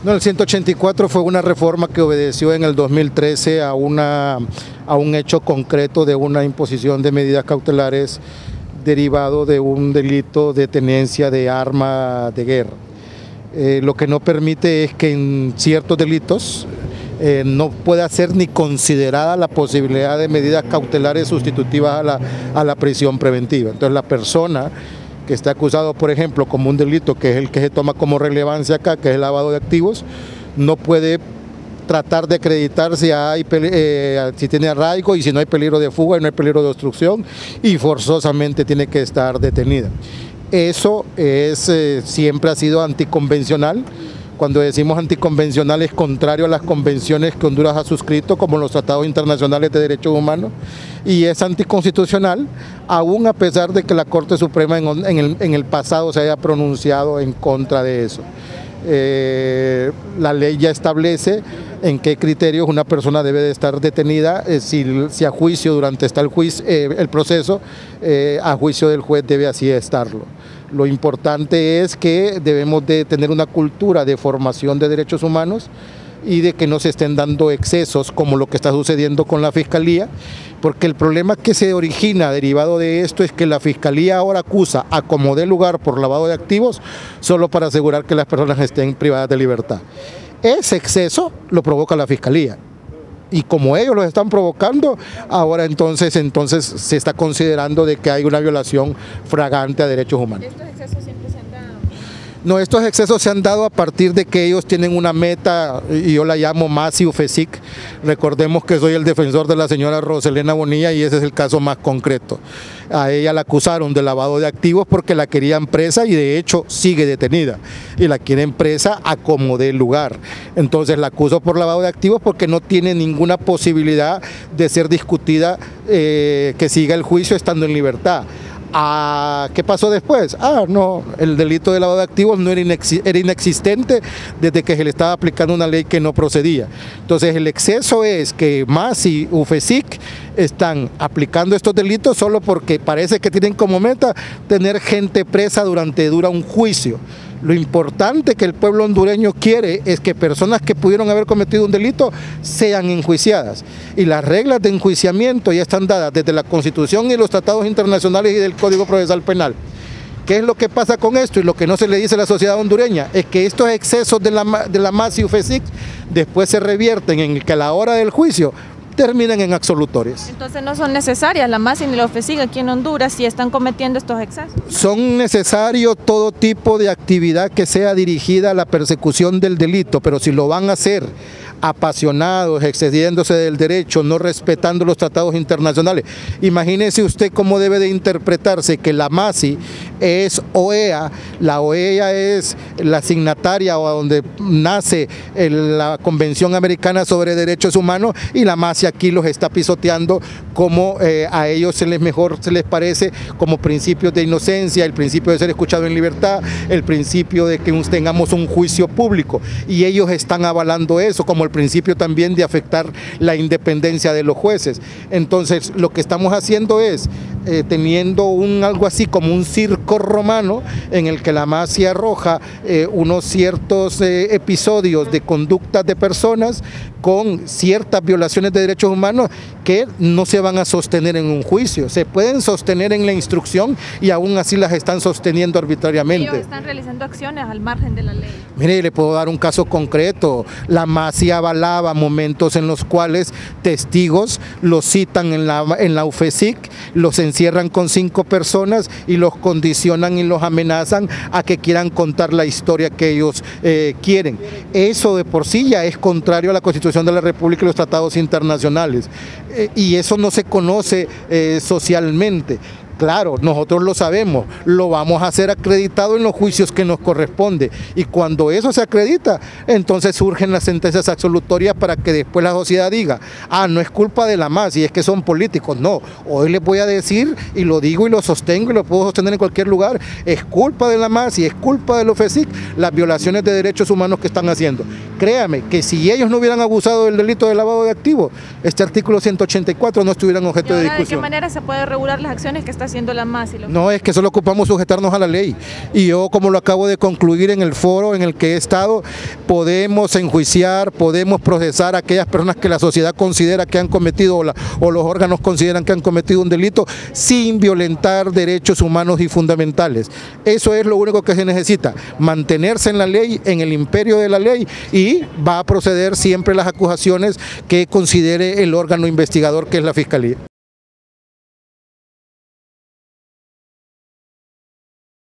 No, el 184 fue una reforma que obedeció en el 2013 a un hecho concreto de una imposición de medidas cautelares derivado de un delito de tenencia de arma de guerra. Lo que no permite es que en ciertos delitos no pueda ser ni considerada la posibilidad de medidas cautelares sustitutivas a la prisión preventiva. Entonces la persona que está acusado, por ejemplo, como un delito que es el que se toma como relevancia acá, que es el lavado de activos, no puede tratar de acreditar si tiene arraigo y si no hay peligro de fuga y no hay peligro de obstrucción, y forzosamente tiene que estar detenida. Eso siempre ha sido anticonvencional. Cuando decimos anticonvencional es contrario a las convenciones que Honduras ha suscrito, como los tratados internacionales de derechos humanos, y es anticonstitucional, aún a pesar de que la Corte Suprema en el pasado se haya pronunciado en contra de eso. La ley ya establece en qué criterios una persona debe de estar detenida, si a juicio durante el proceso, a juicio del juez debe así estarlo. Lo importante es que debemos de tener una cultura de formación de derechos humanos y de que no se estén dando excesos como lo que está sucediendo con la Fiscalía, porque el problema que se origina derivado de esto es que la Fiscalía ahora acusa a como dé lugar por lavado de activos solo para asegurar que las personas estén privadas de libertad. Ese exceso lo provoca la Fiscalía. Y como ellos los están provocando, ahora entonces se está considerando de que hay una violación flagrante a derechos humanos. ¿Estos excesos siempre se han dado? No, estos excesos se han dado a partir de que ellos tienen una meta, y yo la llamo MASI UFESIC. Recordemos que soy el defensor de la señora Roselena Bonilla y ese es el caso más concreto. A ella la acusaron de lavado de activos porque la querían presa y de hecho sigue detenida. Y la quieren presa a como dé lugar. Entonces la acuso por lavado de activos porque no tiene ninguna posibilidad de ser discutida, que siga el juicio estando en libertad. ¿Qué pasó después? No, el delito de lavado de activos no era inexistente desde que se le estaba aplicando una ley que no procedía. Entonces el exceso es que MASI y UFESIC están aplicando estos delitos solo porque parece que tienen como meta tener gente presa dura un juicio. Lo importante que el pueblo hondureño quiere es que personas que pudieron haber cometido un delito sean enjuiciadas. Y las reglas de enjuiciamiento ya están dadas desde la Constitución y los tratados internacionales y del Código Procesal Penal. ¿Qué es lo que pasa con esto? Y lo que no se le dice a la sociedad hondureña es que estos excesos de la MASI y UFESIC después se revierten en que a la hora del juicio terminan en absolutorias. Entonces no son necesarias la MASI ni la UFESIC aquí en Honduras si están cometiendo estos excesos. Son necesarios todo tipo de actividad que sea dirigida a la persecución del delito, pero si lo van a hacer apasionados, excediéndose del derecho, no respetando los tratados internacionales. Imagínese usted cómo debe de interpretarse que la MASI es OEA, la OEA es la signataria o a donde nace la Convención Americana sobre Derechos Humanos y la MASI aquí los está pisoteando como a ellos se les parece como principios de inocencia, el principio de ser escuchado en libertad, el principio de que tengamos un juicio público y ellos están avalando eso como el principio también de afectar la independencia de los jueces. Entonces lo que estamos haciendo es teniendo algo así como un circo romano en el que la MASI arroja unos ciertos episodios de conductas de personas con ciertas violaciones de derechos humanos que no se van a sostener en un juicio, se pueden sostener en la instrucción y aún así las están sosteniendo arbitrariamente. Ellos están realizando acciones al margen de la ley. Mire, le puedo dar un caso concreto. La MASI avalaba momentos en los cuales testigos los citan en la UFESIC, los encierran con 5 personas y los condicionan y los amenazan a que quieran contar la historia que ellos quieren. Eso de por sí ya es contrario a la Constitución de la República y los tratados internacionales. Y eso no se conoce socialmente. Claro, nosotros lo sabemos, lo vamos a hacer acreditado en los juicios que nos corresponde y cuando eso se acredita, entonces surgen las sentencias absolutorias para que después la sociedad diga, no es culpa de la MASI, es que son políticos. No, hoy les voy a decir y lo digo y lo sostengo y lo puedo sostener en cualquier lugar, es culpa de la MASI, es culpa del UFESIC las violaciones de derechos humanos que están haciendo. Créame que si ellos no hubieran abusado del delito de lavado de activos, este artículo 184 no estuviera en objeto de discusión. ¿De qué manera se puede regular las acciones que está haciendo la MAS y la No, es que solo ocupamos sujetarnos a la ley. Y yo, como lo acabo de concluir en el foro en el que he estado, podemos enjuiciar, podemos procesar a aquellas personas que la sociedad considera que han cometido o los órganos consideran que han cometido un delito sin violentar derechos humanos y fundamentales. Eso es lo único que se necesita, mantenerse en la ley, en el imperio de la ley, y va a proceder siempre las acusaciones que considere el órgano investigador, que es la Fiscalía.